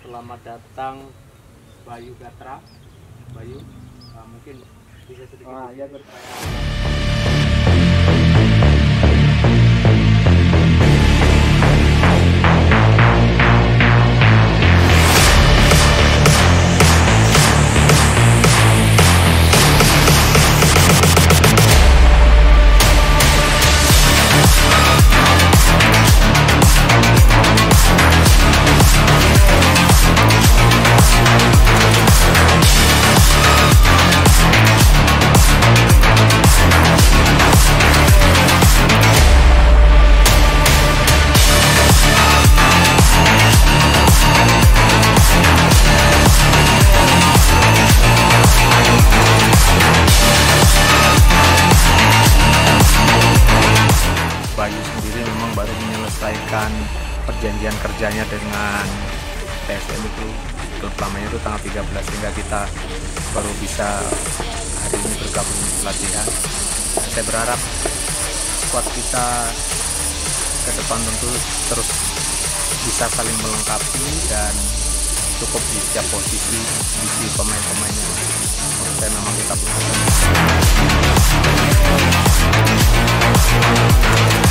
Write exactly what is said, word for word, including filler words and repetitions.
Selamat datang Bayu Gatra. Bayu, uh, mungkin bisa sedikit. Ah, ya, Bayu sendiri memang baru menyelesaikan perjanjian kerjanya dengan P S M itu, klub lamanya itu tanggal tiga belas, sehingga kita baru bisa hari ini bergabung latihan. Saya berharap squad kita ke depan tentu terus bisa saling melengkapi dan cukup di setiap posisi di pemain-pemainnya. Menurut saya memang kita butuh.